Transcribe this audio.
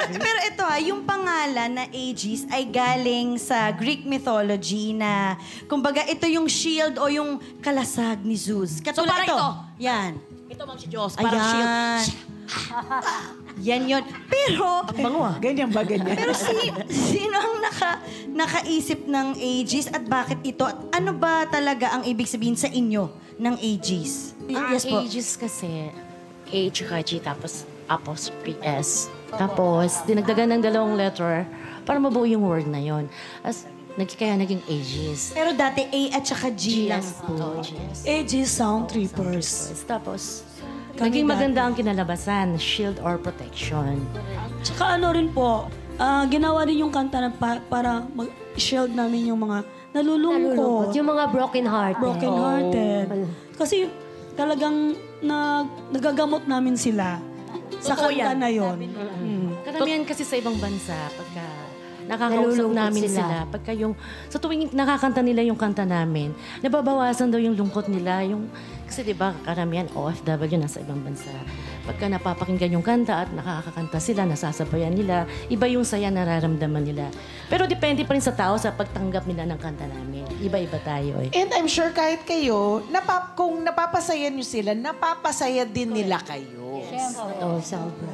Pero ito yung pangalan na Aegis ay galing sa Greek Mythology na, kumbaga, ito yung shield o yung kalasag ni Zeus. Katulad parang ito. Yan. Ito, Ma'am, si Diyos. Parang shield. Yan yun. Pero, Ganyan ba, ganyan? pero sino ang nakaisip ng Aegis at bakit ito? At ano ba talaga ang ibig sabihin sa inyo ng Aegis? Yes po. Aegis kasi, H-G, tapos apostrophe S. Tapos, dinagdagan ng 2 letter para mabuo yung word na yon. Kaya naging Aegis. Pero dati A at saka G lang GS. po. GS. Aegis sound trippers. Tapos, Kami naging dati. maganda ang kinalabasan, shield or protection. Tsaka ano rin po, ginawa din yung kanta na para mag-shield namin yung mga nalulungkot. Yung mga broken-hearted. Broken-hearted. Kasi talagang nagagamot namin sila sa Totoo kanta yan. na yun. Karamihan kasi sa ibang bansa, pagka nakakausap Nalulungkot namin sila. Pagka sa tuwing nakakanta nila yung kanta namin, nababawasan daw yung lungkot nila. Kasi di ba, karamihan OFW nasa ibang bansa. Pagka napapakinggan yung kanta at nakakakanta sila, nasasabayan nila, iba yung saya nararamdaman nila. Pero depende pa rin sa tao sa pagtanggap nila ng kanta namin. Iba-iba tayo eh. And I'm sure kahit kayo, kung napapasaya nyo sila, napapasaya din nila kayo. Oo, sobra.